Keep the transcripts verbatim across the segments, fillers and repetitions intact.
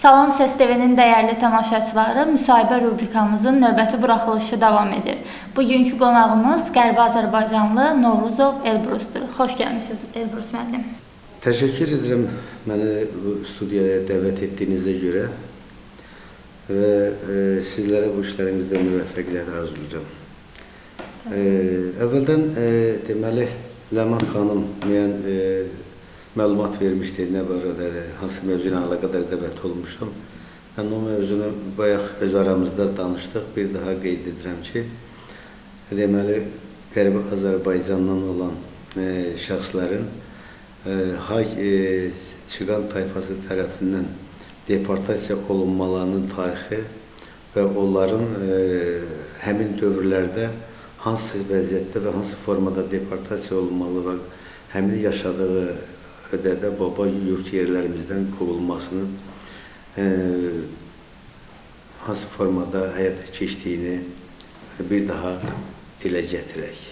Salam Səs T V-nin dəyərli tamaşaçıları, müsahibə rubrikamızın növbəti buraxılışı davam edir. Bugünkü qonağımız Qərbi Azərbaycanlı Novruzov Elbrusdur. Xoş gəlmisiniz Elbrus müəllim. Təşəkkür edirəm məni bu studiyaya dəvət etdiyinizə görə və e, sizlərə bu işlərinizdə müvəffəqiyyət arzulayacağam. E, əvvəldən e, deməli Ləman xanım müəyyən e, məlumat vermişdi, nə barədə, hansı mövzu ilə əlaqədar dəvət olmuşam. Mən o mövzunu bayaq öz aramızda danışdıq. Bir daha qeyd edirəm ki, deməli, Qərbi Azərbaycandan olan e, şəxslərin e, Hay e, Çiqan tayfası tərəfindən deportasiya olunmalarının tarixi və onların e, həmin dövrlərdə hansı vəziyyətdə və hansı formada deportasiya olunmalı və həmin yaşadığı Dədə baba yurt yerlərimizdən qovulmasının e, hansı formada həyata keçdiyini bir daha dilə gətirək.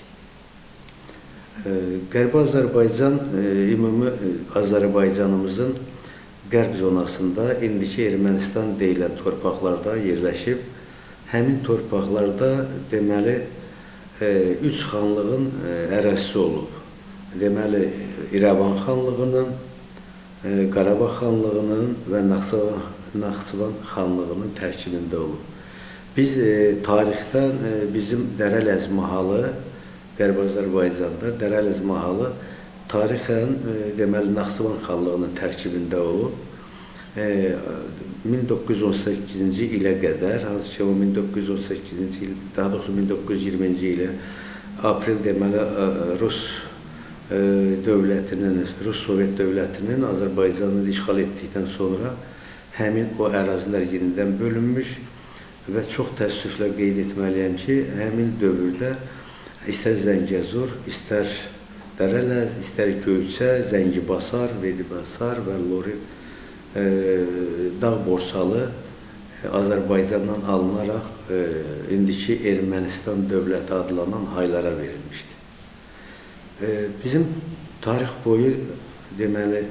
E, Qərbi Azərbaycan, e, ümumi Azərbaycanımızın qərb zonasında indiki Ermənistan deyilən torpaqlarda yerləşib, həmin torpaqlarda deməli e, üç xanlığın e, ərazisi olub. Deməli, İrəvan xanlığının, e, Qarabağ xanlığının və Naxçıvan xanlığının tərkibində olub. Biz e, tarixdən e, bizim Dərələz mahalı, Qərbi Azərbaycanda Dərələz mahalı tarixən e, deməli Naxçıvan xanlığının tərkibində olub. E, min doqquz yüz on səkkizinci ilə qədər, hansı ki o min doqquz yüz on səkkizinci il, daha doğrusu min doqquz yüz iyirminci ilə aprel deməli Rus dövlətinin, Rus Sovet dövlətinin Azərbaycanı işğal etdikdən sonra həmin o ərazilər yenidən bölünmüş və çox təəssüflə qeyd etməliyəm ki, həmin dövrdə istər Zəngəzur, istər Dərələz, istər Göyçə, Zəngibasar, Vedibasar və Lori e, Dağ Borsalı e, Azərbaycandan alınaraq e, indiki Ermənistan dövləti adlanan haylara verilmişdir. Bizim tarix boyu deməli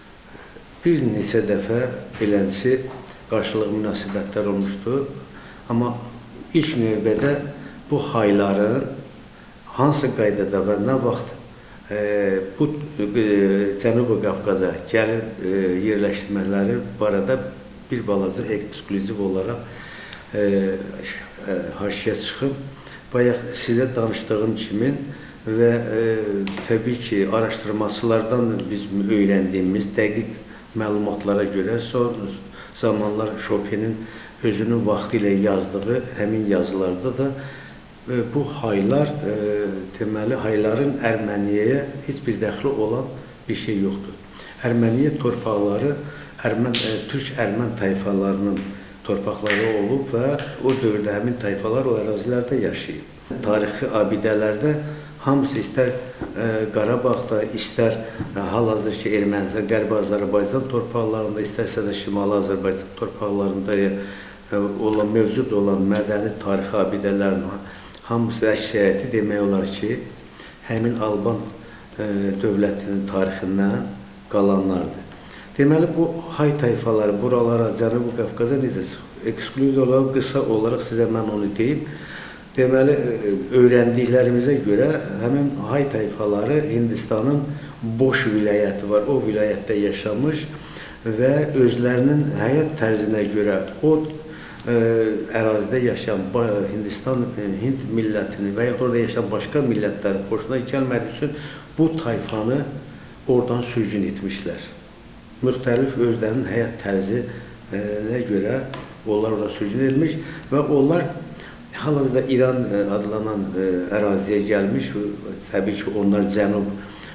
bir neçə dəfə beləncə qarşılıq münasibətlər olmuşdur. Amma ilk növbədə bu hayların hansı qaydada və nə vaxt e, bu e, Cənubi Qafqaza gəlib e, yerləşdirmələri barədə bir balaca ekskluziv olaraq e, e, haşiyə çıxıb, bayaq sizə danışdığım kimi və e, təbii ki, araşdırmaçılardan biz öyrəndiyimiz dəqiq məlumatlara görə son zamanlar Chopin'in özünün vaxtı ilə yazdığı həmin yazılarda da e, bu haylar, e, deməli, hayların Erməniyəyə heç bir dəxli olan bir şey yoxdur. Erməniyə torpaqları Ermən, e, Türk-Ərmən tayfalarının torpaqları olub və o dövrdə həmin tayfalar o ərazilərdə yaşayıb. Tarixi abidələrdə hamısı istər e, Qarabağda, istər e, hal-hazır ki, Ermənistan, Qərbi Azərbaycan torpaqlarında, istərsə də Şimali Azərbaycan torpaqlarında e, olan, mövcud olan mədəni tarixi abidələrin hamısı əksəriyyəti demək olar ki, həmin Alban e, dövlətinin tarixindən qalanlardır. Deməli, bu hay tayfaları buralara, Cənubi Qafqaza necə ekskluziv olaraq, qısa olaraq sizə mən onu deyim. Deməli, öyrəndiklərimizə görə həmin hay tayfaları Hindistanın Boş vilayəti var, o vilayətdə yaşamış və özlərinin həyat tərzinə görə o ə, ərazidə yaşayan Hindistan, Hind millətini və ya orada yaşayan başqa millətlərin xoşuna gəlmədiyi üçün bu tayfanı oradan sürgün etmişlər. Müxtəlif özlərinin həyat tərzinə görə onlar orada sürgün edilmiş və onlar hal-hazırda İran adlanan əraziyə gəlmiş, təbii ki, onlar cənub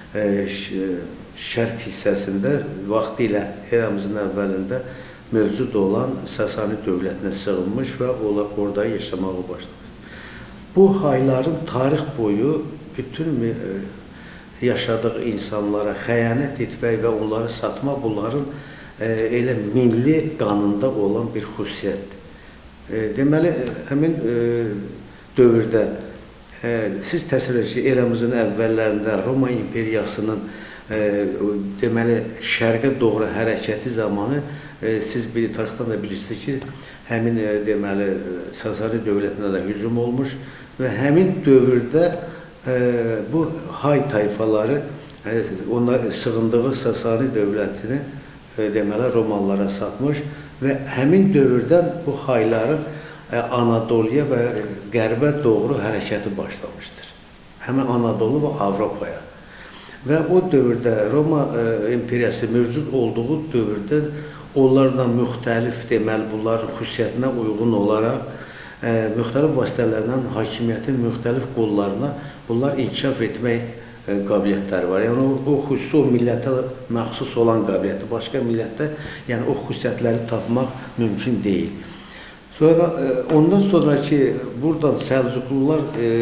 şərq hissəsində vaxtı ilə eramızın əvvəlində mövcud olan Sasani dövlətinə sığınmış və onlar orada yaşamağa başlamış. Bu hayların tarix boyu bütün yaşadığı insanlara xəyanət etmək və onları satmaq bunların elə milli qanında olan bir xüsusiyyətdir. Deməli, həmin e, dövrdə e, siz təsəvvür edirsiniz ki, eramızın əvvəllərində Roma imperiyasının e, deməli, şərqə doğru hərəkəti zamanı e, siz bir tarixdən də bilirsiniz ki, həmin e, deməli Sasani dövlətinə də hücum olmuş və həmin dövrdə e, bu hay tayfaları e, onlar sığındığı Sasani dövlətini e, deməli Romalılara satmış və həmin dövrdən bu hayların e, Anadoluya və qərbə doğru hərəkəti başlamışdır. Həmin Anadolu və Avropaya. Və o dövrdə Roma e, imperiyası mövcud olduğu dövrdə onlardan müxtəlif deməli bunların xüsusiyyətinə uyğun olaraq e, müxtəlif vasitələrlə hakimiyyətin müxtəlif qollarına bunlar inkişaf etmək e, qabiliyyətləri var. Yəni o, o xüsusi o millətə məxsus olan qabiliyyəti başqa millətdə yəni o xüsusiyyətləri tapmaq mümkün deyil. Sonra e, ondan sonraki buradan Səlcuqlular e,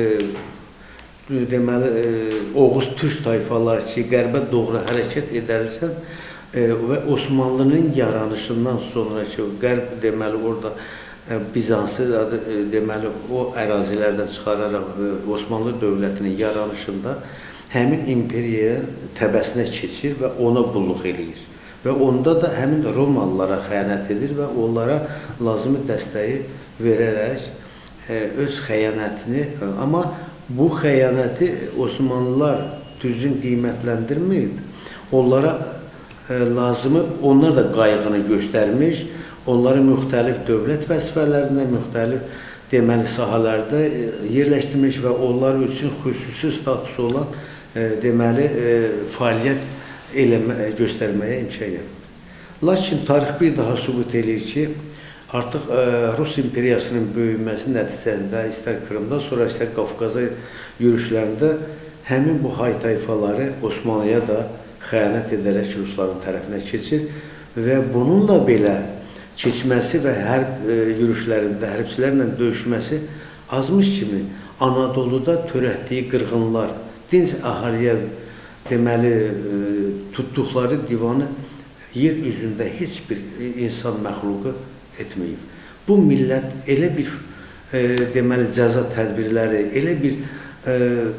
deməli, e, Oğuz Türk tayfaları ki, qərbə doğru hərəkət edərsən e, və Osmanlının yaranışından sonra ki, qərb deməli orada e, Bizansı e, deməli o ərazilərdən çıxararaq e, Osmanlı dövlətinin yaranışında həmin imperiyaya təbəsinə keçir və ona qulluq eləyir. Və onda da həmin Romalılara xəyanət edir və onlara lazımi dəstəyi verərək e, öz xəyanətini, e, amma bu xəyanəti Osmanlılar düzgün qiymətləndirməyib, onlara e, lazımı, onlar da qayğını göstərmiş, onları müxtəlif dövlət vəzifələrində, müxtəlif deməli sahələrdə e, yerləşdirmiş və onlar üçün xüsusi statusu olan e, deməli e, fəaliyyət eləmə, göstərməyə imkan yaratır. Lakin tarix bir daha sübut edir ki, artıq e, Rus imperiyasının böyüməsi nəticəsində istər Krımda, sonra istər Qafqaza yürüşlərində həmin bu hay tayfaları Osmanlıya da xəyanət edərək Rusların tərəfinə keçir və bununla belə keçməsi və hərb e, yürüşlərində hərbçilərlə döyüşməsi azmış kimi Anadoluda törətdiyi qırğınlar, dinc əhaliyə deməli e, tutduqları divanı yer üzündə heç bir insan məxluqu etməyib. Bu millət elə bir e, deməli cəza tədbirləri, elə bir e,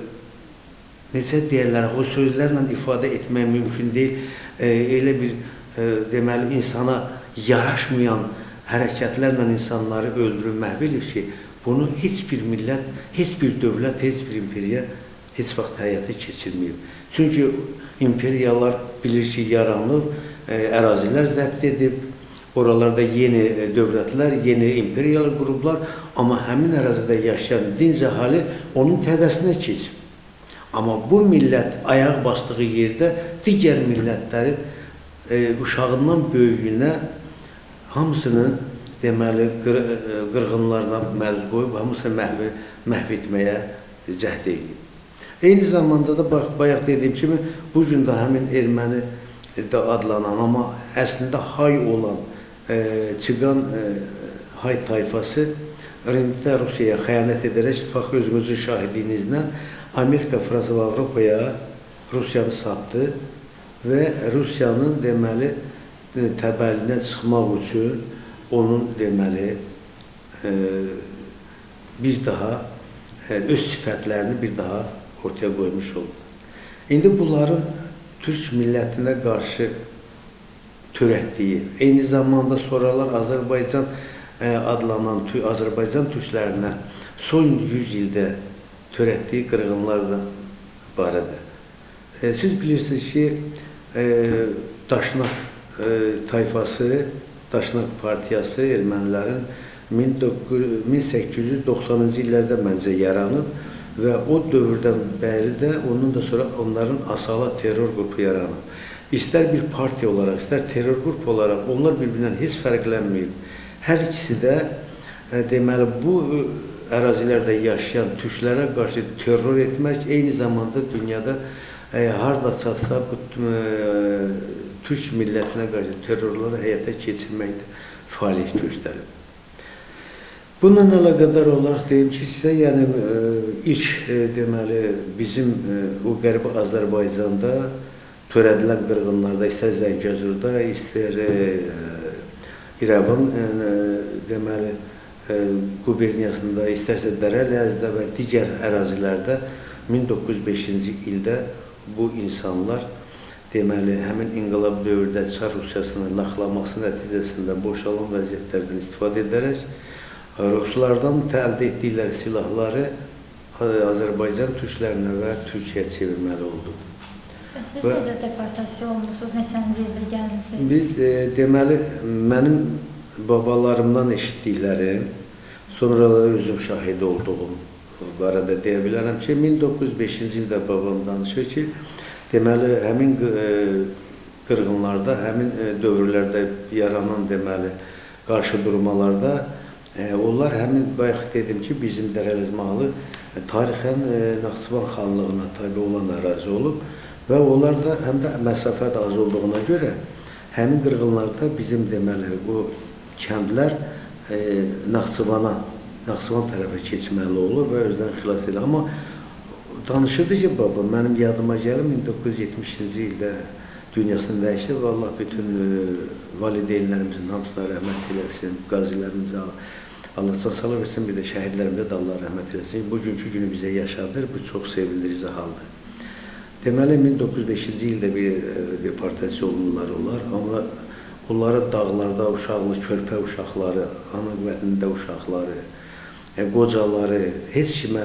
necə deyirlər, o sözlərlə ifadə etmək mümkün deyil, e, elə bir e, deməli insana yaraşmayan hərəkətlərlə insanları öldürüb məhv edib ki, bunu heç bir millət, heç bir dövlət, heç bir imperiya heç vaxt həyata keçirməyib. Çünki imperiyalar bilir ki, yaranıb, e, ərazilər zəbt edib, oralarda yeni dövlətlər, yeni imperial qruplar, amma həmin ərazidə yaşayan dinc əhali onun təbəsinə keçib. Amma bu millət ayaq basdığı yerdə digər millətlərin e, uşağından böyüyünə hamısını deməli qır, qırğınlarına məruz qoyub, hamısını məhv, məhv etməyə cəhd edib. Eyni zamanda da bax, bayaq dediyim kimi bu gün də həmin erməni də adlanan, amma əslində hay olan e, çıqan e, hay tayfası Rənddə Rusiyaya xəyanət edərək, bax özünüzün şahidliyinizlə Amerika, Fransa və Avropaya Rusiyanı satdı və Rusiyanın deməli təbəlinə çıxmaq üçün onun deməli e, bir daha e, öz sifətlərini bir daha ortaya qoymuş oldu. İndi bunların Türk millətinə qarşı törətdiyi, eyni zamanda sonralar Azərbaycan adlanan Azərbaycan türklərinə son yüz ildə törətdiyi qırğınlar da barədə. E, siz bilirsiniz ki, e, Daşnak e, tayfası, Daşnak partiyası ermənilərin min səkkiz yüz doxsanıncı illərdə məncə yaranıb və o dövrdən bəri də, onun da sonra onların Asala terror qrupu yaranıb. İstər bir partiya olaraq, istər terror qrupu olaraq, onlar bir-birindən heç fərqlənməyib. Hər ikisi də e, deməli bu ərazilərdə yaşayan türklərə qarşı terror etmək, eyni zamanda dünyada e, harda çatsa bu e, türk millətinə qarşı terrorları həyata keçirməkdə fəaliyyət göstərib. Bununla əlaqədar olaraq deyim ki, sizə yəni e, ilk e, deməli bizim e, o Qərbi Azərbaycanda törədilən qırğınlarda, istər Zəngəzurda, istər e, İrəvan e, deməli e, quberniyasında, istərsə Dərəliyazda və digər ərazilərdə min doqquz yüz beşinci ildə bu insanlar deməli, həmin inqilab dövrdə Çar Rusiyasının laxlaması nəticəsində boşalan vəziyyətlərdən istifadə edərək Ruslardan əldə etdikləri silahları Azərbaycan türklərinə və Türkiyəyə çevirməli oldu. Siz necə deportasiya olmuşsunuz? Neçənci ildə gəlmişsiniz? Biz, e, deməli, mənim babalarımdan eşitdiklərim, sonra da özüm şahidi olduğum barədə deyə bilərəm ki, min doqquz yüz beşinci ildə babam danışır ki, deməli, həmin e, qırğınlarda, həmin e, dövrlərdə yaranan, deməli, qarşı durmalarda e, onlar həmin, bayaq dedim ki, bizim Dərəlizmalı e, tarixən e, Naxçıvan xanlığına tabi olan ərazi olub. Və onlar da həm də məsafə də az olduğuna görə həmin qırğınlarda bizim deməli o kəndlər e, Naxçıvana, Naxçıvan tərəfə keçməli olur və özdən xilas edilir. Amma danışırdı ki, baba, mənim yadıma gəlir min doqquz yüz yetmişinci ildə dünyasını dəyişir və Allah bütün e, valideynlərimizin hamısına rəhmət eləsin, qazilərimizə Allah sağ versin, bir də şəhidlərimizə də Allah rəhmət eləsin. Bugünkü günü bizə yaşadır, bu çox sevindirici haldır. Deməli, min doqquz yüz beşinci ildə bir e, deportasiya olunurlar onlar, amma onları dağlarda uşaqlı, körpə uşaqları, ana qüvvətində uşaqları, e, qocaları heç kimə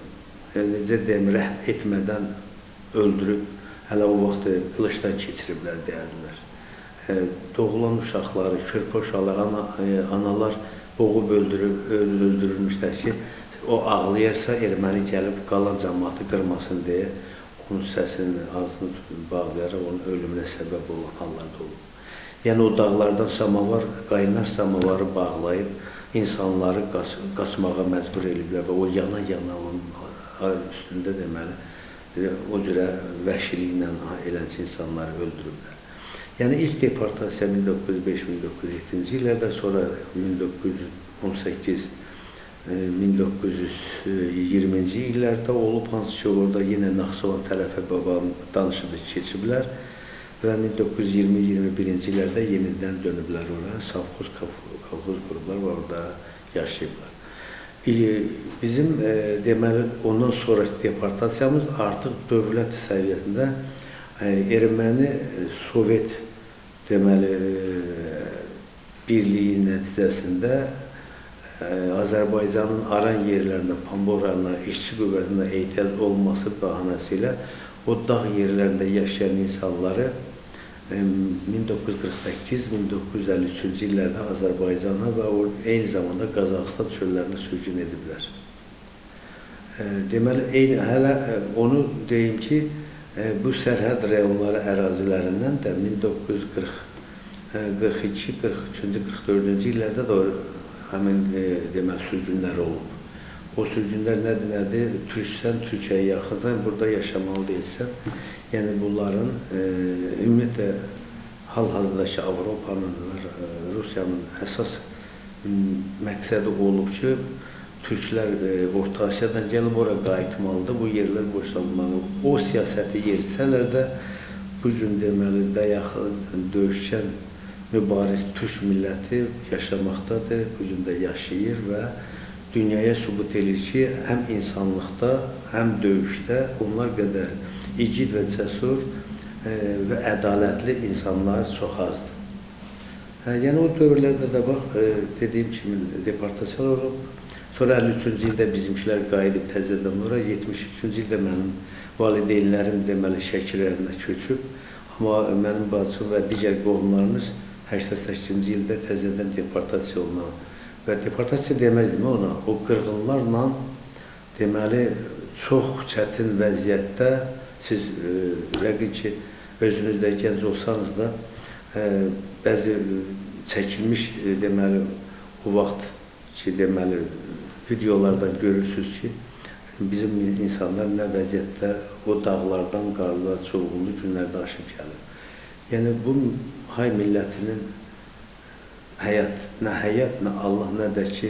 e, necə deyim, rəhm etmədən öldürüb, hələ o vaxt qılıçdan keçiriblər, deyərdilər. E, doğulan uşaqları, körpə uşaqları, ana, e, analar boğub öldürüb, öldürülmüşlər ki, o ağlayarsa erməni gəlib qalan cəmaatı qırmasın deyə onun səsinin, ağzını bağlayaraq onun ölümünə səbəb olan hallarda olub. Yəni o dağlardan samavar, qaynar samavarı bağlayıb insanları qaç, qaçmağa məcbur ediblər və o yana-yana onun üstündə deməli o cürə vəhşiliklə eləncə insanları öldürüblər. Yəni ilk deportasiya min doqquz yüz beş min doqquz yüz yeddinci illərdə, sonra min doqquz yüz on səkkiz min doqquz yüz iyirminci illərdə olub, hansı ki, orada yenə Naxçıvan tərəfə babam danışıdı keçiblər və min doqquz yüz iyirmi iyirmi birinci illərdə yenidən dönüblər oraya, savxoz, kolxoz qurublar və orada yaşayıblar. Bizim e, deməli, ondan sonraki deportasiyamız artıq dövlət səviyyəsində e, erməni Sovet deməli birliyi nəticəsində Azərbaycanın aran yerlərində, Pambor rayonlarında, işçi qüvvəsində ehtiyac olması bəhanəsi ilə o dağ yerlərində yaşayan insanları min doqquz yüz qırx səkkiz min doqquz yüz əlli üçüncü illərdə Azərbaycana və eyni zamanda Qazaxıstan çöllərinə sürgün ediblər. Deməli, eyni, hələ onu deyim ki, bu sərhəd rayonları ərazilərindən də min doqquz yüz qırx iki qırx üçüncü qırx dördüncü illərdə də həmin e, deməli sürgünlər olub. O sürgünlər nədir, nədir? Türksən, Türkiyəyə yaxınsan, burada yaşamalı deyilsən. Yəni bunların e, ümumiyyətlə hal-hazırdakı Avropanın, e, Rusiyanın əsas məqsədi olub ki, Türklər e, Orta Asiyadan gəlib ora qayıtmalıdır, bu yerlər boşalmalıdır. O siyasəti yerisələr də bu gün deməli dayaq döyüşkən mübariz türk milləti yaşamaqdadır, bu gün də yaşayır və dünyaya sübut edir ki, həm insanlıqda, həm döyüşdə onlar qədər igid və cəsur e, və ədalətli insanlar çox azdır. Hə, yəni o dövrlərdə də bax, e, dediyim kimi deportasiyalar olub. Sonra əlli üçüncü ildə bizimkilər qayıdıb təzədən ora, yetmiş üçüncü ildə mənim valideynlərim deməli Şəki rayonuna köçüb. Amma mənim bacım və digər qohumlarımız səksən səkkizinci ildə təzədən deportasiya olunan və deportasiya deməzdim ona, o qırğınlarla deməli çox çətin vəziyyətdə siz e, yəqin ki, özünüzdə gənc olsanız da e, bəzi çəkilmiş e, deməli o vaxt ki, deməli videolardan görürsünüz ki, bizim insanlar nə vəziyyətdə o dağlardan, qarlar, çovğunlu günlərdə aşıb gəlir. Yəni bu hay millətinin həyat, nə həyat, nə Allah, nə də ki,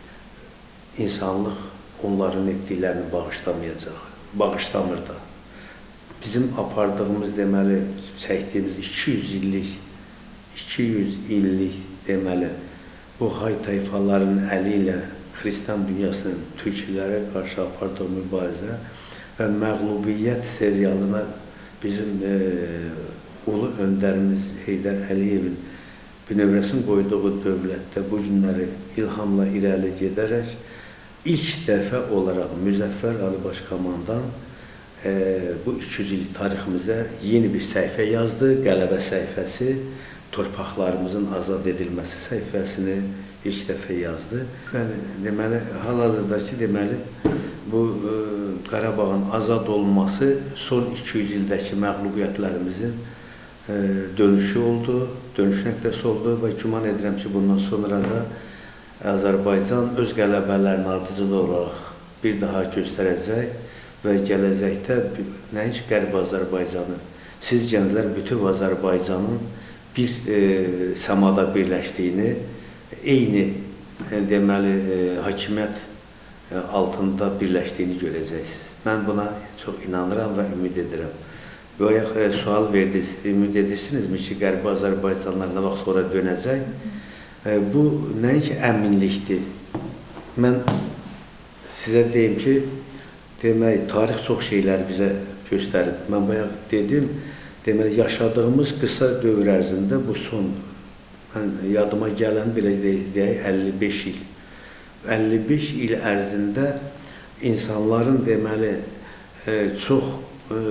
insanlıq onların etdiklərini bağışlamayacaq, bağışlamır da. Bizim apardığımız, deməli, çəkdiyimiz iki yüz illik, iki yüz illik, deməli, bu hay tayfaların əli ilə Xristian dünyasının türklərə qarşı apardığı mübarizə və məğlubiyyət serialına bizim e, ulu öndərimiz Heydər Əliyevin bünövrəsini qoyduğu dövlətdə bu günləri ilhamla irəli gedərək ilk dəfə olaraq Müzəffər Ali Başkomandan e, bu iki yüz illik tariximizə yeni bir səhifə yazdı. Qələbə səhifəsi, torpaqlarımızın azad edilməsi səhifəsini ilk dəfə yazdı. Yəni, deməli, hal-hazırdakı deməli, bu e, Qarabağın azad olması son iki yüz ildəki məğlubiyyətlərimizin e, dönüşü oldu, dönüş nöqtəsi oldu və güman edirəm ki, bundan sonra da Azərbaycan öz qələbələrinin ardıcılı olaraq bir daha göstərəcək və gələcəkdə nəinki Qərb Azərbaycanı, siz gənclər bütün Azərbaycanın bir e, səmada birləşdiyini, eyni e, deməli e, hakimiyyət e, altında birləşdiyini görəcəksiniz. Mən buna çox inanıram və ümid edirəm. Və e, sual verdiniz, ümid edirsinizmi ki, Qərbi Azərbaycanlar nə vaxt sonra dönəcək? E, bu nəinki əminlikdir. Mən sizə deyim ki, demək, tarix çox şeylər bizə göstərib. Mən bayaq dedim, deməli, yaşadığımız qısa dövr ərzində bu son, mən yadıma gələn belə deyək, əlli beş il. əlli beş il ərzində insanların deməli, e, çox e,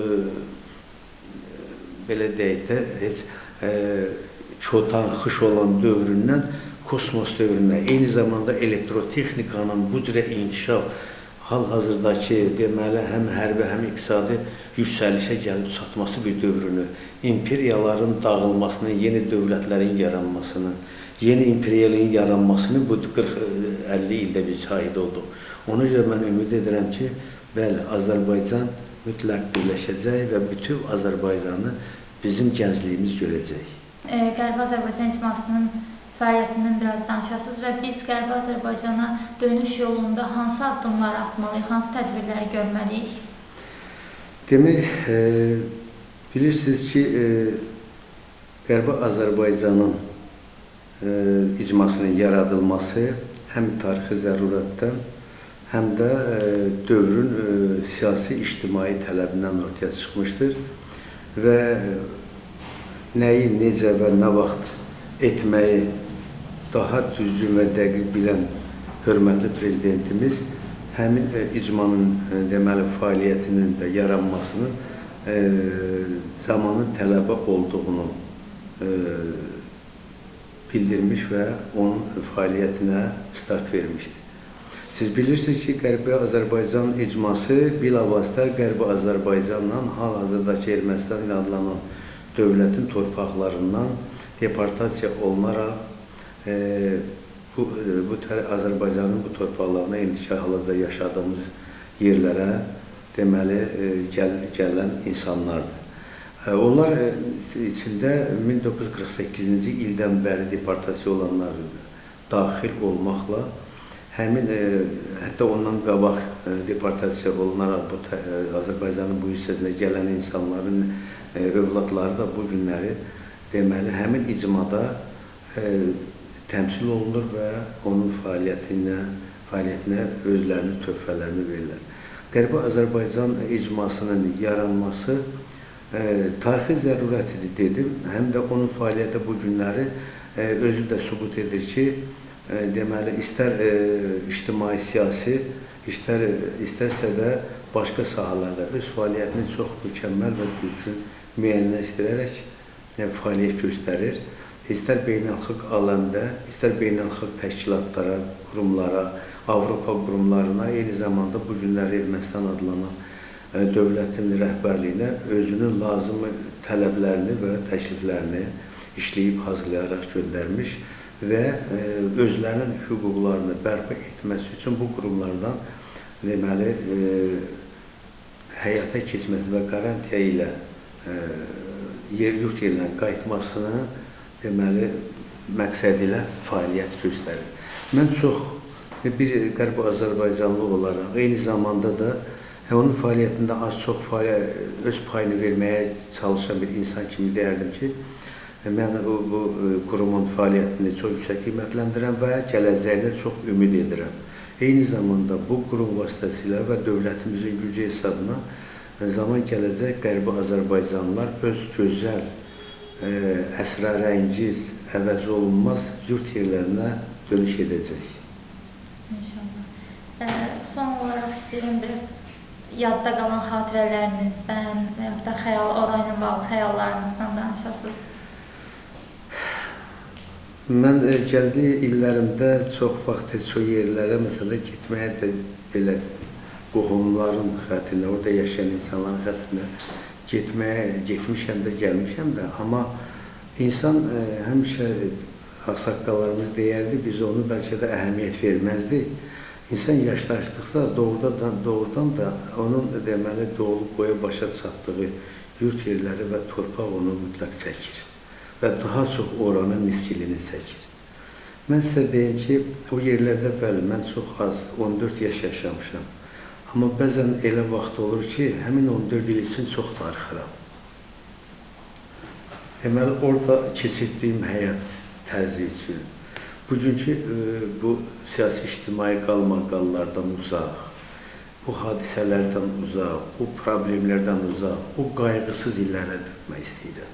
belə deyək də, heç e, çotan, xış olan dövründən kosmos dövrünə, eyni zamanda elektrotexnikanın bu cürə inkişaf, hal-hazırdakı deməli, həm hərbi, həm iqtisadi yüksəlişə gəlib çatması bir dövrünü, imperiyaların dağılmasını, yeni dövlətlərin yaranmasını, yeni imperialin yaranmasını bu qırx əlli ildə biz şahid olduq. Ona görə mən ümid edirəm ki, bəli, Azərbaycan mütləq birləşəcək və bütün Azərbaycanı bizim gəncliyimiz görəcək. Qərbi Azərbaycan icmasının fəaliyyətindən biraz danışasınız və biz Qərbi Azərbaycana dönüş yolunda hansı addımlar atmalıyıq, hansı tədbirləri görməliyik? Demək, e, bilirsiniz ki, e, Qərbi Azərbaycanın e, icmasının yaradılması həm tarixi zərurətdən, həm də e, dövrün e, siyasi, ictimai tələbindən ortaya çıxmışdır və nəyi, necə və nə vaxt etməyi daha düzgün və dəqiq bilən hörmətli prezidentimiz həmin e, icmanın e, deməli fəaliyyətinin də yaranmasının e, zamanın tələbə olduğunu e, bildirmiş və onun fəaliyyətinə start vermişdir. Siz bilirsiniz ki, Qərbi Azərbaycan icması bilavasitə Qərbi Azərbaycanla hal-hazırdakı Ermənistan ilə adlanan dövlətin torpaqlarından deportasiya olunaraq e, bu, bu Azərbaycanın bu torpaqlarına indiki halında yaşadığımız yerlərə deməli e, gəl, gələn insanlardır. E, onlar e, içində min doqquz yüz qırx səkkizinci ildən bəri deportasiya olanlar daxil olmaqla həmin e, hətta ondan qabaq e, deportasiya olunaraq bu e, Azərbaycanın bu hissəsinə gələn insanların e, övladları da bu günləri deməli həmin icmada e, təmsil olunur və onun fəaliyyətinə, fəaliyyətinə özlərinin töhfələrini verirlər. Qərbi Azərbaycan icmasının yaranması e, tarixi zərurətidir dedim, həm də onun fəaliyyəti bu günləri e, özü də sübut edir ki, e, deməli, istər e, ictimai siyasi, istər, istərsə də başqa sahalarda öz fəaliyyətini çox mükəmməl və düzgün müəyyənləşdirərək e, fəaliyyət göstərir. İstər beynəlxalq aləmdə, istər beynəlxalq təşkilatlara, qurumlara, Avropa qurumlarına, eyni zamanda bu günləri Ermənistan adlanan e, dövlətin rəhbərliyinə özünün lazımi tələblərini və təkliflərini işləyib, hazırlayaraq göndərmiş və e, özlərinin hüquqlarını bərpa etməsi üçün bu qurumlardan deməli, e, həyata keçməsi və qarantiya ilə e, yer yurt yerinə qayıtmasını deməli, məqsəd ilə fəaliyyət göstərir. Mən çox bir Qərbi Azərbaycanlı olaraq, eyni zamanda da onun fəaliyyətində az-çox öz payını verməyə çalışan bir insan kimi deyərdim ki, mən bu qurumun fəaliyyətini çox yüksək qiymətləndirəm və gələcəyinə çox ümid edirəm. Eyni zamanda bu qurum vasitəsilə və dövlətimizin gücü hesabına zaman gələcək Qərbi Azərbaycanlılar öz gözəl, əsrarəngiz, əvəz olunmaz yurt yerlərinə dönüş edəcək. İnşallah. Son olaraq istəyirəm biraz yadda qalan xatirələrinizdən və yaxud da xəyal, orayla bağlı xəyallarınızdan danışasınız. Mən gənclik illərində çox vaxt çox yerlərə məsələn getməyə də belə qohumların xatirinə, orada yaşayan insanların xatirinə getməyə getmişəm də, gəlmişəm də, amma insan ə, həmişə ağsaqqallarımız deyərdi, biz onu bəlkə də əhəmiyyət verməzdik. İnsan yaşlaşdıqda doğrudan, doğrudan da onun deməli doğulub boya başa çatdığı yurt yerləri və torpaq onu mütləq çəkir və daha çox oranın misilini çəkir. Mən sizə deyim ki, o yerlərdə bəli, mən çox az, on dörd yaş yaşamışam. Amma bəzən elə vaxt olur ki, həmin on dörd il üçün çox darıxıram. Deməli, orada keçirdiyim həyat tərzi üçün, bugünkü bu siyasi ictimai qalmaqallardan uzaq, bu hadisələrdən uzaq, bu problemlərdən uzaq, bu qayğısız illərə dönmək istəyirəm.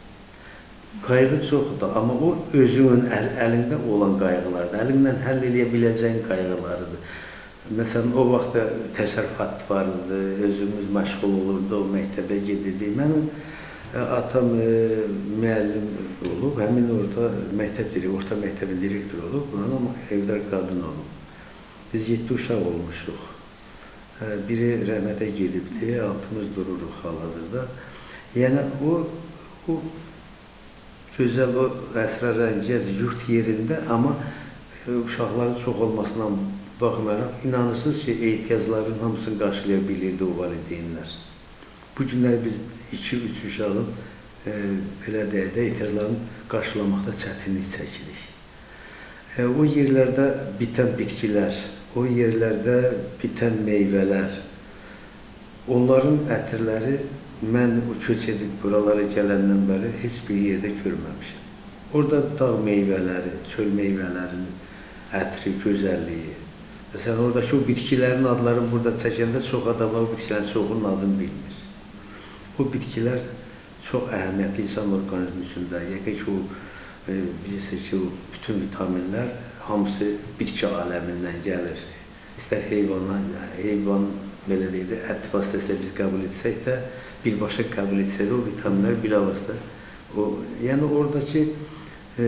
Qayğı çoxdur, amma o özünün əl, əlində olan qayğılardır, əlindən həll edə biləcəyin qayğılarıdır. Məsələn, o vaxt təsərrüfat vardı, özümüz məşğul olurdu, o məktəbə gedirdik. Mənim atam e, müəllim olub, həmin orada məktəb direktoru, orta məktəbin direktoru olub, amma evdar qadın olub. Biz yeddi uşaq olmuşuq. Biri rəhmətə gedibdi, altımız dururuq hal-hazırda. Yəni, o, o gözəl, o əsrarəngiz yurt yerində, amma uşaqların çox olmasından baxmayaraq, inanırsınız ki, ehtiyacların hamısını qarşılaya bilirdi o valideynlər. Bu günlər biz iki üç uşağın e, belə deyək də ehtiyaclarını qarşılamaqda çətinlik çəkirik. E, o yerlərdə bitən bitkilər, o yerlərdə bitən meyvələr, onların ətirləri mən o köç edib buralara gələndən bəri heç bir yerdə görməmişəm. Orada dağ meyvələri, çöl meyvələrinin ətri, gözəlliyi. Məsələn, oradakı o bitkilərin adlarını burada çəkəndə çox adamlar o bitkilərin çoxunun adını bilmir. O bitkilər çox əhəmiyyətli insan orqanizmi üçündə. Yəqin ki, o, e, bilirsiniz ki, o bütün vitaminlər hamısı bitki aləmindən gəlir. İstər heyvanlar, heyvan belə deyək də, ət vasitəsilə biz qəbul etsək də, birbaşa qəbul etsək də o vitaminlər bilavasitə. O, yəni oradakı e,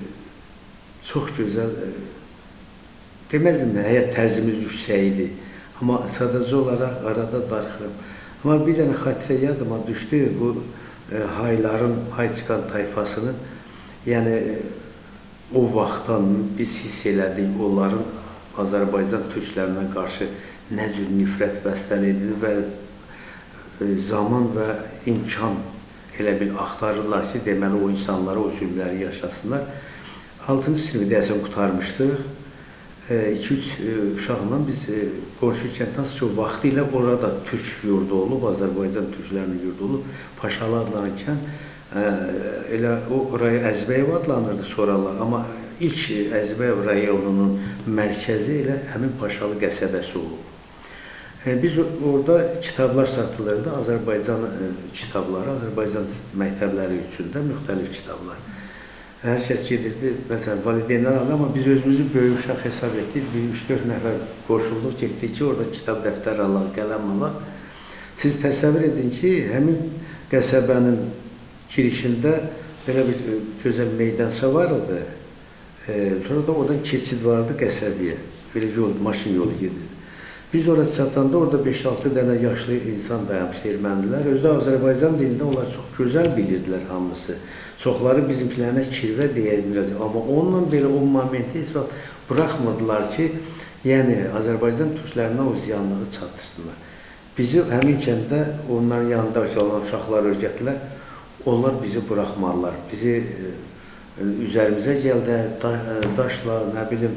çox gözəl, e, deməzdim də, həyat tərzimiz yüksək idi. Amma sadəcə olaraq arada darıxıram. Amma bir dənə xatirə yadıma düşdü, bu e, hayların, hayçıqan tayfasının, yəni e, o vaxtdan biz hiss elədik, onların Azərbaycan türklərinə qarşı nə cür nifrət bəstəlidir və e, zaman və imkan elə bil axtarırlar ki, deməli o insanlara o zülmləri yaşasınlar. altıncı sinifdə deyəsən qutarmışdıq. iki üç uşaqla biz qonşu kənddən çox vaxtı ilə orada türk yurdu olub, Azərbaycan türklərinin yurdu olub, Paşalı adlanırkən elə o orayı Əzbəyev adlanırdı sonralar, amma ilk Əzbəyev rayonunun mərkəzi elə həmin Paşalı qəsəbəsi olub. Biz orada kitablar satılırdı, Azərbaycan kitabları, Azərbaycan məktəbləri üçün də müxtəlif kitablar. Hər kəs gedirdi, məsələn, valideynlər aldı, amma biz özümüzü böyük uşaq hesab etdik. Bir üç dörd nəfər qoşulduq, getdik ki, orada kitab dəftər alaq, qələm alaq. Siz təsəvvür edin ki, həmin qəsəbənin girişində belə bir gözəl meydança var idi. Sonra da oradan keçid vardı qəsəbəyə. Belə yol, maşın yolu gedirdi. Biz orada çatanda orada beş altı dənə yaşlı insan dayanmışdı, ermənilər. Özdə Azərbaycan dilində onlar çox gözəl bilirdilər hamısı. Çoxları bizimkilərinə kirvə deyə bilirdi. Amma onunla belə o momenti heç vaxt buraxmırdılar ki, yəni Azərbaycan türklərinə o ziyanlığı çatırsınlar. Bizi həmin kəndə onların yanında olan uşaqlar öyrətdilər. Onlar bizi buraxmarlar. Bizi üzərimizə gəldi, daşla, nə bilim,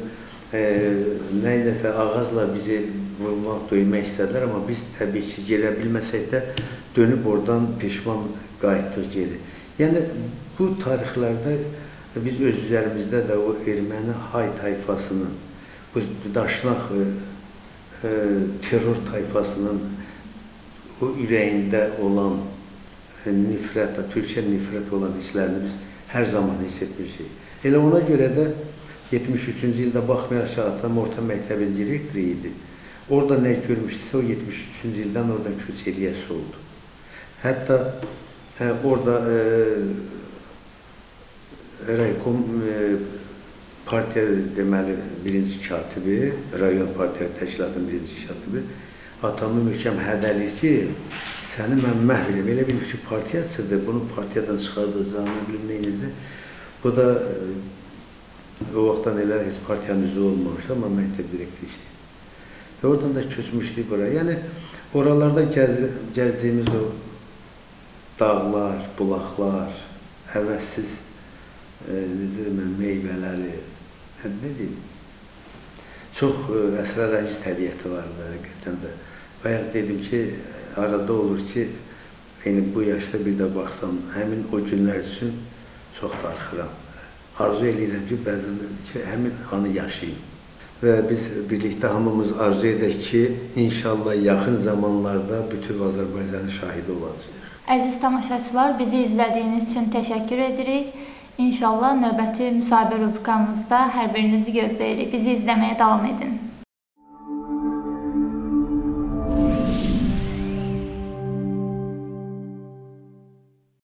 nə idəsə ağacla bizi vurmaq, döymək istədilər. Amma biz təbii ki, gələ bilməsək də dönüb oradan peşman qayıtdıq geri. Yəni, bu tarixlərdə biz öz üzərimizdə də o erməni hay tayfasının, bu daşnaq e, terror tayfasının o ürəyində olan nifrət, Türkiyə nifrət olan hisslərini biz hər zaman hiss etmişik. Elə ona görə də yetmiş üçüncü ildə baxmayaraq ki, atam orta məktəbin direktoru idi. Orada nə görmüşdüksə, o yetmiş üçüncü ildən oradan köç eləyəsi oldu. Hətta hə, orada e, raykom e, partiya deməli birinci katibi, rayon partiya təşkilatının birinci katibi atamı möhkəm hədəliyir ki, səni mən məhv edim. Elə bilir ki, partiyasıdır, bunu partiyadan çıxardacağını bilim neyinizi. Bu da o vaxtdan elə heç partiyanın üzvü olmamışdı, amma məktəb direktoru işləyir. Və oradan da köçmüşdük bura. Yəni, oralarda gəz, gəzdiyimiz o dağlar, bulaqlar, əvəzsiz e, meyvələri, nə deyim, çox e, əsrarəngiz təbiəti vardı həqiqətən də. Bayaq dedim ki, arada olur ki, yəni bu yaşda bir də baxsam, həmin o günlər üçün çox darıxıram. Arzu edirəm ki, bəzən də ki, həmin anı yaşayayım. Və biz birlikdə hamımız arzu edək ki, inşallah yaxın zamanlarda bütün Azərbaycanın şahidi olacaq. Əziz tamaşaçılar, bizi izlədiyiniz üçün təşəkkür edirik. İnşallah növbəti müsahibə rubrikamızda hər birinizi gözləyirik. Bizi izləməyə davam edin.